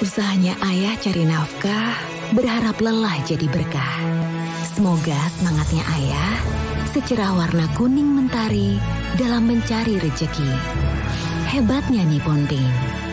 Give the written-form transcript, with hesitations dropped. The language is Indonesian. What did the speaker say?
Usahanya ayah cari nafkah, berharap lelah jadi berkah. Semoga semangatnya ayah secerah warna kuning mentari dalam mencari rejeki. Hebatnya Nippon Paint.